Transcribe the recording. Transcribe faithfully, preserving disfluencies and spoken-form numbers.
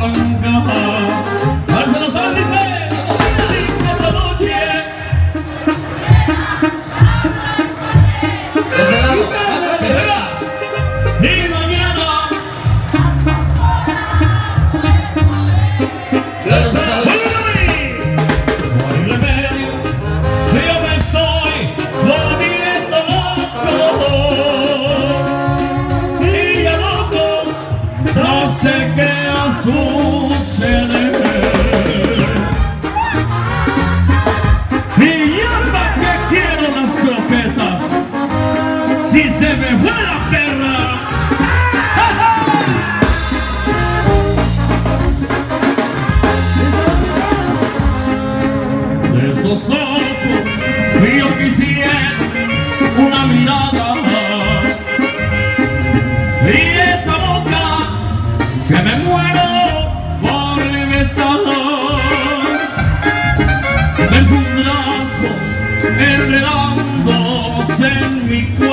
Si se me fue la perra. De esos ojos yo quisiera una mirada, y esa boca que me muero por besar. En sus brazos enredándose en mi cuerpo,